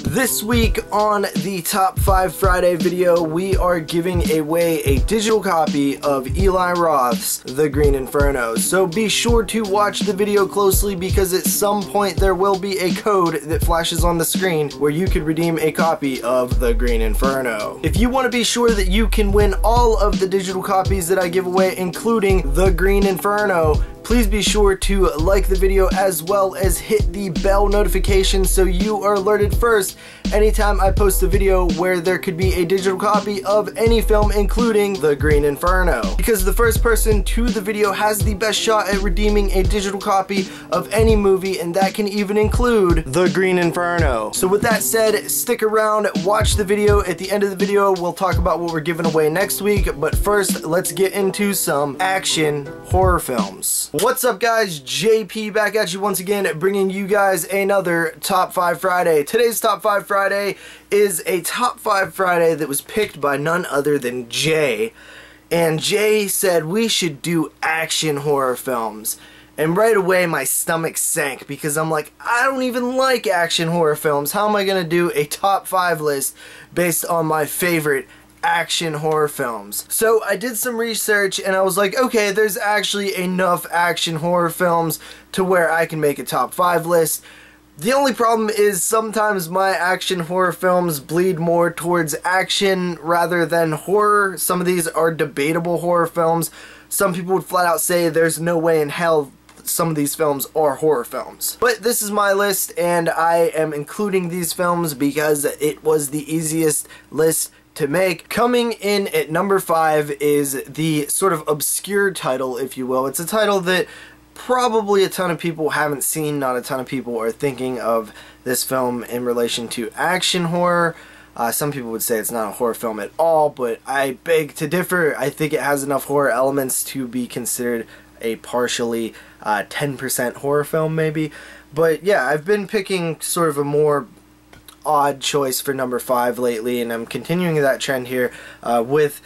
This week on the Top 5 Friday video, we are giving away a digital copy of Eli Roth's The Green Inferno. So be sure to watch the video closely because at some point there will be a code that flashes on the screen where you could redeem a copy of The Green Inferno. If you want to be sure that you can win all of the digital copies that I give away, including The Green Inferno, please be sure to like the video as well as hit the bell notification so you are alerted first anytime I post a video where there could be a digital copy of any film, including The Green Inferno. Because the first person to the video has the best shot at redeeming a digital copy of any movie, and that can even include The Green Inferno. So with that said, stick around, watch the video. At the end of the video, we'll talk about what we're giving away next week, but first, let's get into some action horror films. What's up guys, JP back at you once again, bringing you guys another Top 5 Friday. Today's Top 5 Friday is a Top 5 Friday that was picked by none other than Jay. And Jay said we should do action horror films. And right away my stomach sank because I'm like, I don't even like action horror films. How am I going to do a Top 5 list based on my favorite action horror films? So I did some research and I was like, okay, there's actually enough action horror films to where I can make a top 5 list. The only problem is sometimes my action horror films bleed more towards action rather than horror. Some of these are debatable horror films. Some people would flat out say there's no way in hell some of these films are horror films. But this is my list and I am including these films because it was the easiest list to make. Coming in at number 5 is the sort of obscure title, if you will. It's a title that probably a ton of people haven't seen. Not a ton of people are thinking of this film in relation to action horror. Some people would say it's not a horror film at all, but I beg to differ. I think it has enough horror elements to be considered a partially 10% horror film maybe. But yeah, I've been picking sort of a more odd choice for number 5 lately, and I'm continuing that trend here with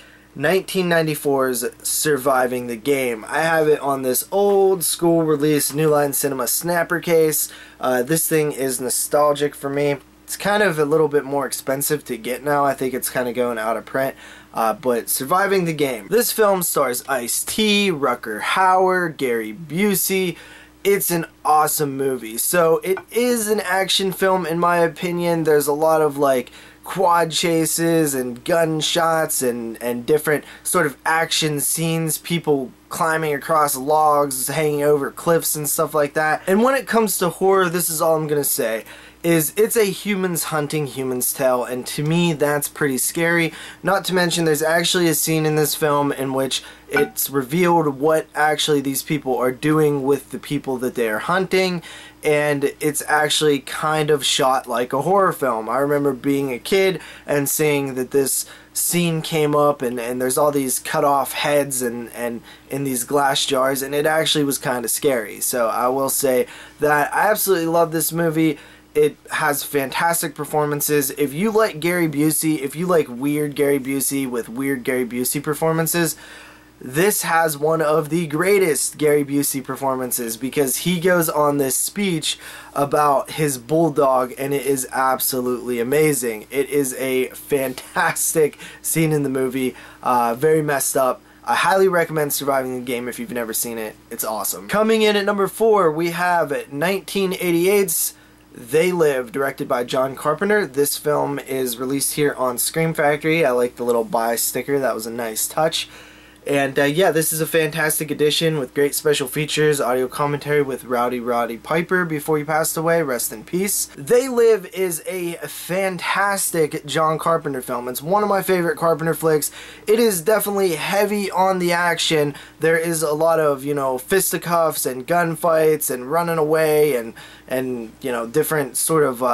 1994's Surviving the Game. I have it on this old school release New Line Cinema snapper case. This thing is nostalgic for me. It's kind of a little bit more expensive to get now. I think it's kind of going out of print. But Surviving the Game. This film stars Ice-T, Rutger Hauer, Gary Busey. It's an awesome movie. So it is an action film in my opinion. There's a lot of like quad chases and gunshots and different sort of action scenes, people climbing across logs, hanging over cliffs and stuff like that. And when it comes to horror, this is all I'm gonna say, is it's a humans hunting humans tale, and to me that's pretty scary. Not to mention there's actually a scene in this film in which it's revealed what actually these people are doing with the people that they are hunting, and it's actually kind of shot like a horror film. I remember being a kid and seeing that this scene came up and there's all these cut off heads and in these glass jars, and it actually was kind of scary. So I will say that I absolutely love this movie. It has fantastic performances. If you like Gary Busey, if you like weird Gary Busey with weird Gary Busey performances, this has one of the greatest Gary Busey performances because he goes on this speech about his bulldog and it is absolutely amazing. It is a fantastic scene in the movie, very messed up. I highly recommend Surviving the Game if you've never seen it. It's awesome. Coming in at number 4, we have 1988's They Live, directed by John Carpenter. This film is released here on Scream Factory. I like the little buy sticker. That was a nice touch. And yeah, this is a fantastic edition with great special features, audio commentary with Rowdy Roddy Piper before he passed away, rest in peace. They Live is a fantastic John Carpenter film. It's one of my favorite Carpenter flicks. It is definitely heavy on the action. There is a lot of, you know, fisticuffs and gunfights and running away and you know, different sort of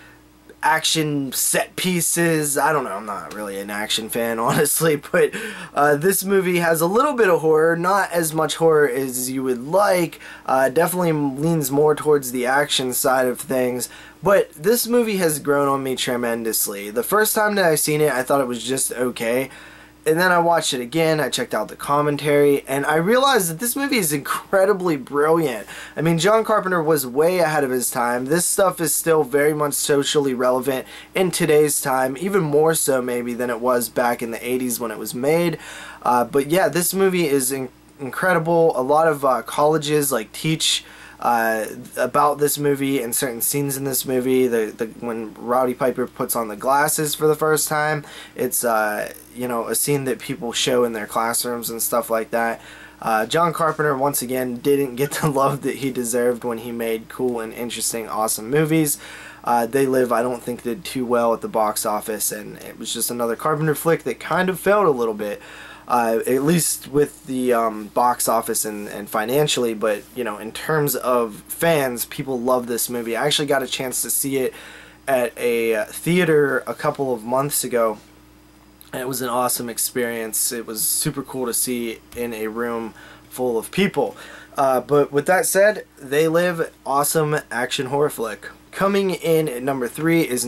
action set pieces. I don't know, I'm not really an action fan honestly, but this movie has a little bit of horror, not as much horror as you would like. Definitely leans more towards the action side of things, but this movie has grown on me tremendously. The first time that I seen it, I thought it was just okay. And then I watched it again, I checked out the commentary, and I realized that this movie is incredibly brilliant. I mean, John Carpenter was way ahead of his time. This stuff is still very much socially relevant in today's time, even more so maybe than it was back in the 80s when it was made. But yeah, this movie is incredible. A lot of colleges like teach about this movie and certain scenes in this movie. When Rowdy Piper puts on the glasses for the first time, it's you know, a scene that people show in their classrooms and stuff like that. John Carpenter once again didn't get the love that he deserved when he made cool and interesting, awesome movies. They Live, I don't think, did too well at the box office, and it was just another Carpenter flick that kind of failed a little bit. At least with the box office and financially, but you know, in terms of fans, people love this movie. I actually got a chance to see it at a theater a couple of months ago, and it was an awesome experience. It was super cool to see in a room full of people. But with that said, They Live, awesome action horror flick. Coming in at number 3 is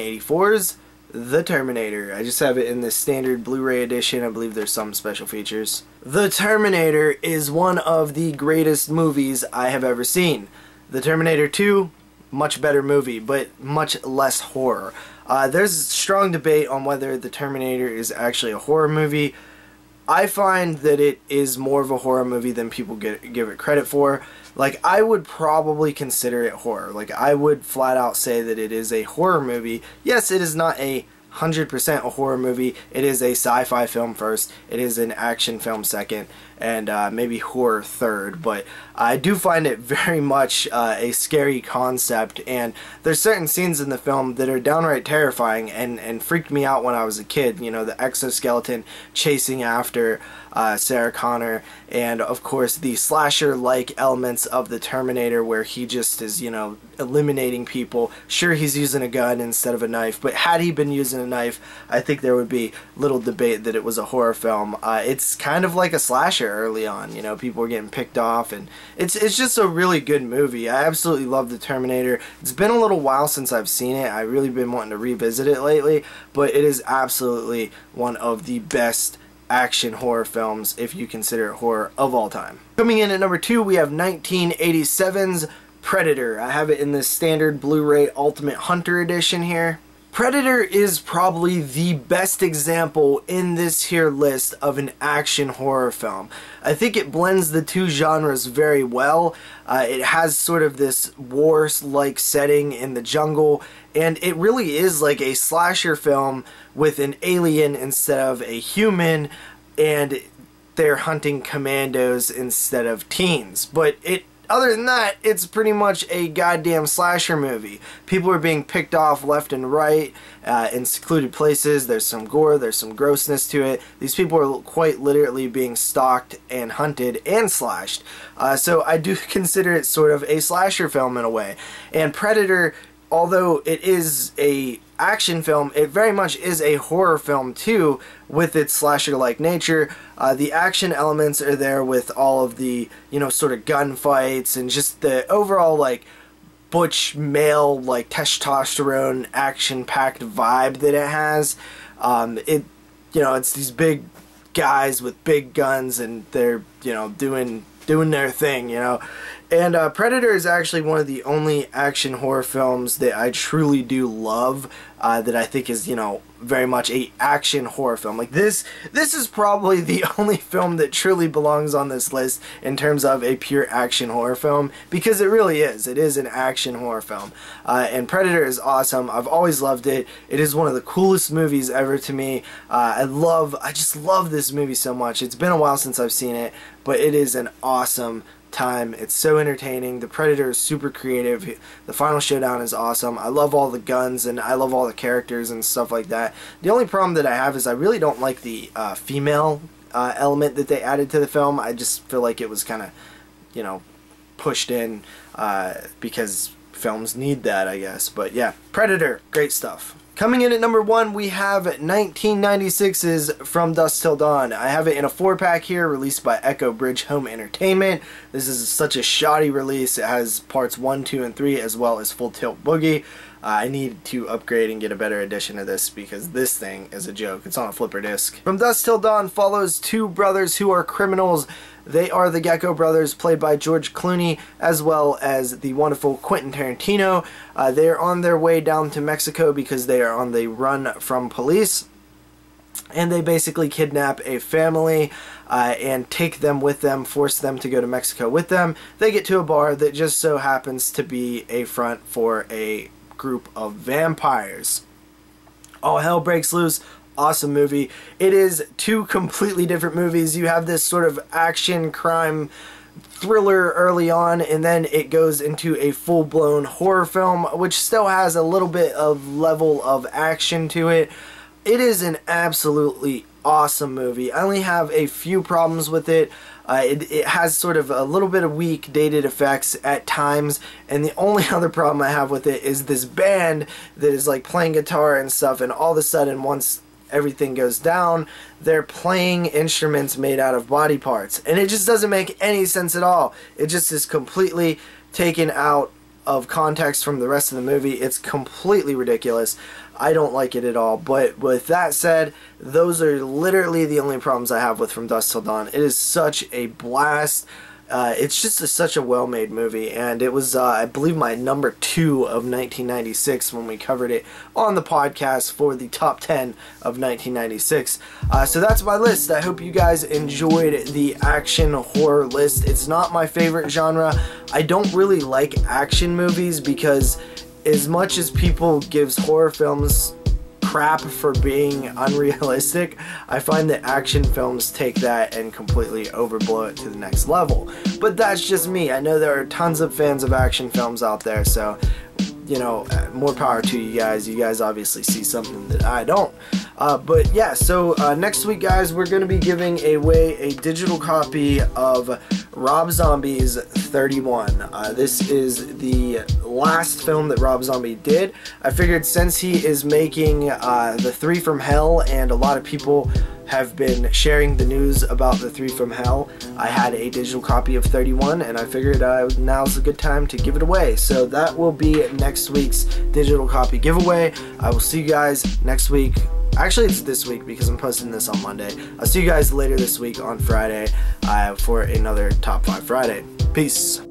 1984's The Terminator. I just have it in the standard Blu-ray edition. I believe there's some special features. The Terminator is one of the greatest movies I have ever seen. The Terminator 2, much better movie, but much less horror. There's strong debate on whether The Terminator is actually a horror movie. I find that it is more of a horror movie than people give it credit for. Like, I would probably consider it horror. Like, I would flat out say that it is a horror movie. Yes, it is not 100% a horror movie. It is a sci-fi film first. It is an action film second, and maybe horror third. But I do find it very much a scary concept, and there's certain scenes in the film that are downright terrifying and freaked me out when I was a kid. You know, the exoskeleton chasing after Sarah Connor, and of course the slasher-like elements of the Terminator where he just is, you know, eliminating people. Sure, he's using a gun instead of a knife, but had he been using a knife, I think there would be little debate that it was a horror film. It's kind of like a slasher early on, you know, people were getting picked off, and it's just a really good movie. I absolutely love the Terminator. It's been a little while since I've seen it. I've really been wanting to revisit it lately, but it is absolutely one of the best action horror films, if you consider it horror, of all time. Coming in at number 2, we have 1987's Predator. I have it in the standard Blu-ray Ultimate Hunter edition here. Predator is probably the best example in this here list of an action horror film. I think it blends the two genres very well. It has sort of this war-like setting in the jungle, and it really is like a slasher film with an alien instead of a human, and they're hunting commandos instead of teens. But other than that, it's pretty much a goddamn slasher movie. People are being picked off left and right in secluded places. There's some gore, there's some grossness to it. These people are quite literally being stalked and hunted and slashed. So I do consider it sort of a slasher film in a way. And Predator, although it is a action film, it very much is a horror film too, with its slasher-like nature. The action elements are there with all of the, you know, sort of gunfights and just the overall, like, butch male, like, testosterone action-packed vibe that it has. You know, it's these big guys with big guns, and they're, you know, doing their thing, you know. And Predator is actually one of the only action horror films that I truly do love, that I think is, you know, very much a action horror film. Like, this is probably the only film that truly belongs on this list in terms of a pure action horror film, because it really is. It is an action horror film. And Predator is awesome. I've always loved it. It is one of the coolest movies ever to me. I just love this movie so much. It's been a while since I've seen it, but it is an awesome time. It's so entertaining. The Predator is super creative. The final showdown is awesome. I love all the guns, and I love all the characters and stuff like that. The only problem that I have is I really don't like the female element that they added to the film. I just feel like it was kind of, you know, pushed in because films need that, I guess. But yeah, Predator, great stuff. Coming in at number 1, we have 1996's From Dusk Till Dawn. I have it in a 4-pack here, released by Echo Bridge Home Entertainment. This is such a shoddy release. It has parts 1, 2, and 3, as well as Full Tilt Boogie. I need to upgrade and get a better edition of this because this thing is a joke. It's on a flipper disc. From Dusk Till Dawn follows two brothers who are criminals. They are the Gecko brothers, played by George Clooney, as well as the wonderful Quentin Tarantino. They are on their way down to Mexico because they are on the run from police. And they basically kidnap a family and take them with them, force them to go to Mexico with them. They get to a bar that just so happens to be a front for a group of vampires. All hell breaks loose. Awesome movie. It is two completely different movies. You have this sort of action crime thriller early on, and then it goes into a full-blown horror film, which still has a little bit of level of action to it. It is an absolutely awesome movie. I only have a few problems with it. It has sort of a little bit of weak dated effects at times, and the only other problem I have with it is this band that is like playing guitar and stuff, and all of a sudden once everything goes down, they're playing instruments made out of body parts, and it just doesn't make any sense at all. It just is completely taken out of context from the rest of the movie. It's completely ridiculous. I don't like it at all. But with that said, those are literally the only problems I have with From Dusk Till Dawn. It is such a blast. It's just such a well-made movie, and it was, I believe, my number 2 of 1996 when we covered it on the podcast for the top 10 of 1996. So that's my list. I hope you guys enjoyed the action horror list. It's not my favorite genre. I don't really like action movies because as much as people gives horror films crap for being unrealistic, I find that action films take that and completely overblow it to the next level. But that's just me. I know there are tons of fans of action films out there, so, you know, more power to you guys. You guys obviously see something that I don't. But yeah, so next week, guys, we're going to be giving away a digital copy of Rob Zombie's 31. This is the last film that Rob Zombie did. I figured since he is making The Three from Hell, and a lot of people have been sharing the news about The Three from Hell, I had a digital copy of 31, and I figured now's a good time to give it away. So that will be next week's digital copy giveaway. I will see you guys next week. Actually, it's this week because I'm posting this on Monday. I'll see you guys later this week on Friday for another Top 5 Friday. Peace.